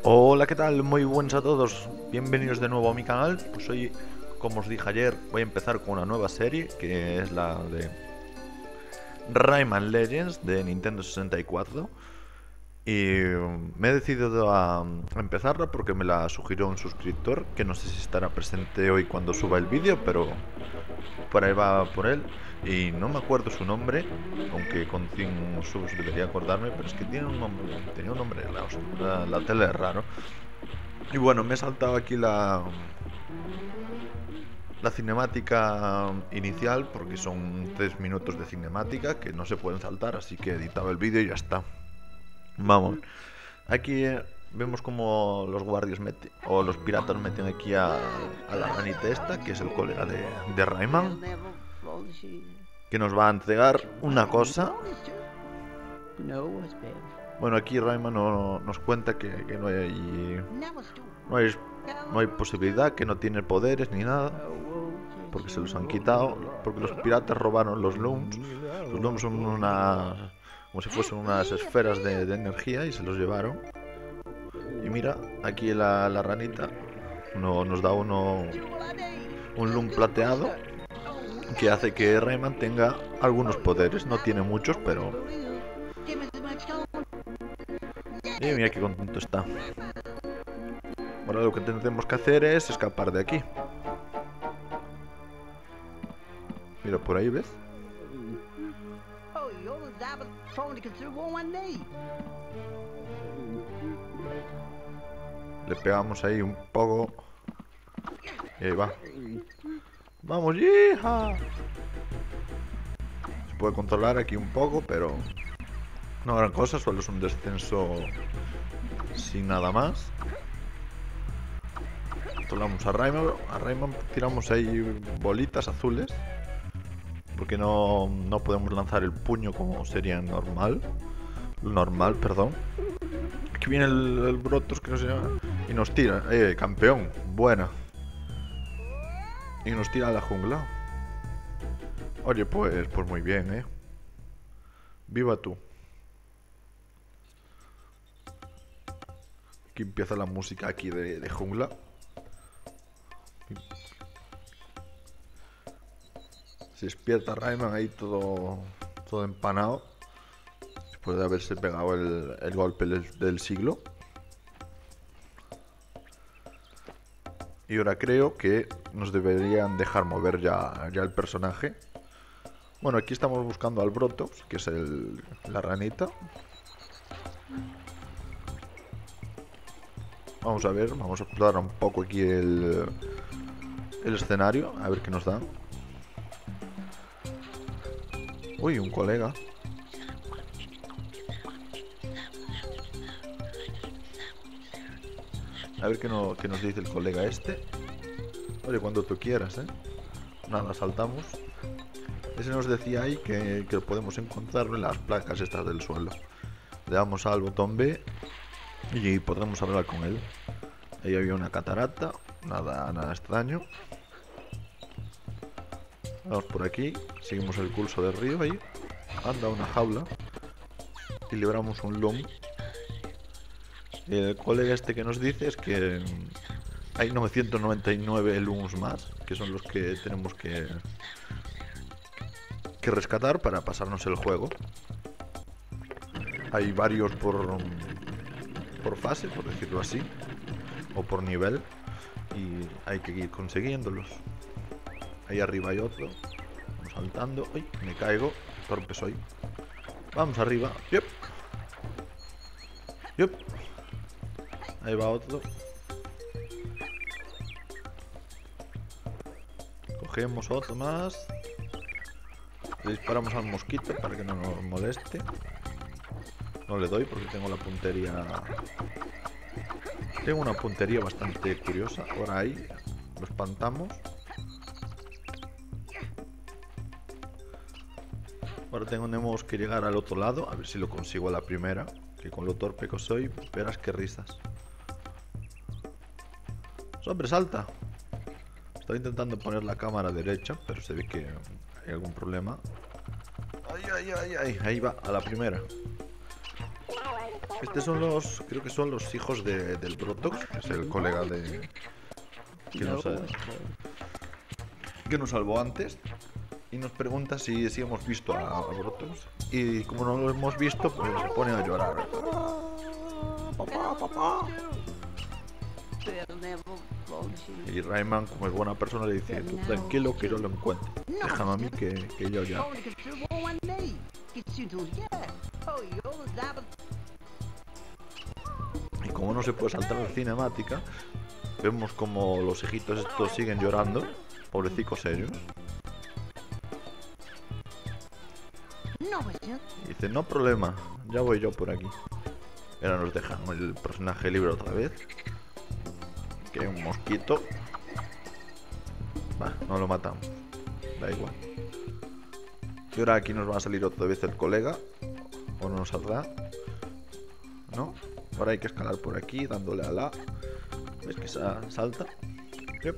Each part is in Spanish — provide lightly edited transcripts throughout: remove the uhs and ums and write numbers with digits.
Hola, ¿qué tal? Muy buenas a todos. Bienvenidos de nuevo a mi canal. Pues hoy, como os dije ayer, voy a empezar con una nueva serie que es la de Rayman Legends de Nintendo 64. Y me he decidido a empezarla porque me la sugirió un suscriptor que no sé si estará presente hoy cuando suba el vídeo, pero por ahí va por él. Y no me acuerdo su nombre, aunque con 100 subs debería acordarme, pero es que tiene un nombre, tenía un nombre, la tele es raro. Y bueno, me he saltado aquí la cinemática inicial porque son 3 minutos de cinemática que no se pueden saltar, así que he editado el vídeo y ya está. Vamos. Aquí vemos como los guardias meten, o los piratas meten aquí a la ranita esta, que es el colega de Rayman, que nos va a entregar una cosa. Bueno, aquí Rayman nos cuenta que no hay posibilidad, que no tiene poderes ni nada, porque se los han quitado, porque los piratas robaron los looms. Los looms son como si fuesen unas esferas de energía y se los llevaron. Y mira, aquí la ranita nos da un loom plateado que hace que Rayman tenga algunos poderes. No tiene muchos, pero... Y mira qué contento está. Ahora lo que tendremos que hacer es escapar de aquí. Mira, por ahí, ¿ves? Le pegamos ahí un poco. Y ahí va. ¡Vamos, hija! Se puede controlar aquí un poco, pero no gran cosa, solo es un descenso sin nada más. Controlamos a Rayman tiramos ahí bolitas azules, porque no podemos lanzar el puño como sería normal. Perdón. Aquí viene el Brotos, que no se llama, y nos tira. Campeón, buena. Y nos tira a la jungla. Oye, pues muy bien, Viva tú. Aquí empieza la música aquí de jungla. Se despierta Rayman ahí todo empanado, después de haberse pegado el golpe del siglo. Y ahora creo que nos deberían dejar mover ya el personaje. Bueno, aquí estamos buscando al Brotox, que es la ranita. Vamos a ver, vamos a explorar un poco aquí el escenario, a ver qué nos dan. Uy, un colega. A ver qué nos dice el colega este. Oye, cuando tú quieras, Nada, saltamos. Ese nos decía ahí que podemos encontrarlo en las placas estas del suelo. Le damos al botón B y podremos hablar con él. Ahí había una catarata, nada extraño. Vamos por aquí, seguimos el curso del río ahí. Anda una jaula y libramos un loom. El colega este que nos dice es que hay 999 looms más, que son los que tenemos que rescatar para pasarnos el juego. Hay varios por fase, por decirlo así, o por nivel, y hay que ir consiguiéndolos. Ahí arriba hay otro. Vamos saltando. ¡Ay! Me caigo. Torpe soy. Vamos arriba. ¡Yup! ¡Yup! Ahí va otro. Cogemos otro más. Le disparamos al mosquito para que no nos moleste. No le doy porque tengo la puntería. Tengo una puntería bastante curiosa. Ahora ahí lo espantamos. Ahora tenemos que llegar al otro lado. A ver si lo consigo a la primera. Que con lo torpe que soy, verás qué risas. ¡Hombre, salta! Estoy intentando poner la cámara derecha, pero se ve que hay algún problema. ¡Ay! Ahí va, a la primera. Estos son los, creo que son los hijos del Brotox, que es el colega de que nos salvó antes. Y nos pregunta si hemos visto a Brotox. Y como no lo hemos visto, pues se pone a llorar. Papá, papá. Y Rayman, como es buena persona, le dice: tú tranquilo que yo lo encuentro. Déjame a mí que yo ya. Y como no se puede saltar la cinemática, vemos como los hijitos estos siguen llorando. Pobrecicos ellos. Y dice: no problema, ya voy yo por aquí. Y ahora nos dejan el personaje libre otra vez. Que hay un mosquito. Va, no lo matamos. Da igual. Y ahora aquí nos va a salir otra vez el colega. ¿O no nos saldrá? ¿No? Ahora hay que escalar por aquí dándole a la... ¿Ves que salta? Yep.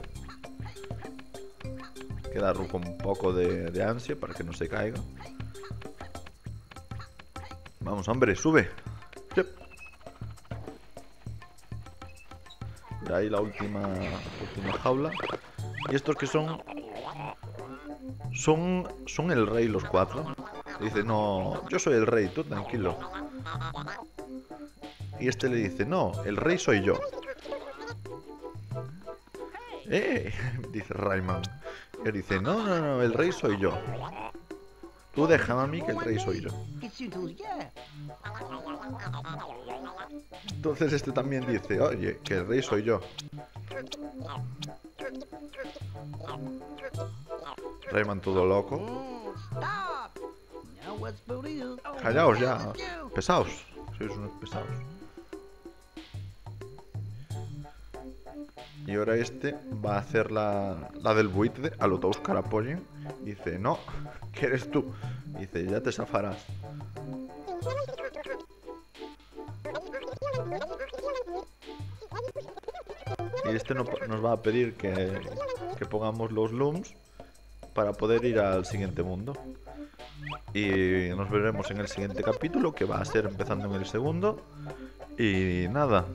Queda con un poco de ansia para que no se caiga. Vamos, hombre, sube. Yep. Y ahí la última jaula. Y estos que son el rey los cuatro. Dice: no, yo soy el rey, tú tranquilo. Y este le dice: no, el rey soy yo. Dice Rayman. Y él dice: no, no, no, el rey soy yo. Tú déjame a mí que el rey soy yo. Entonces este también dice: oye, que el rey soy yo. Rayman todo loco. Callaos ya. Pesaos. Sois unos pesados. Y ahora este va a hacer la del buitre a lo todos carapollen. Dice: no, que eres tú. Dice: ya te zafarás. Y este nos va a pedir que pongamos los looms para poder ir al siguiente mundo. Y nos veremos en el siguiente capítulo, que va a ser empezando en el segundo. Y nada,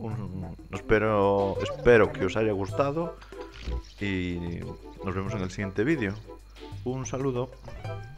espero que os haya gustado y nos vemos en el siguiente vídeo. Un saludo.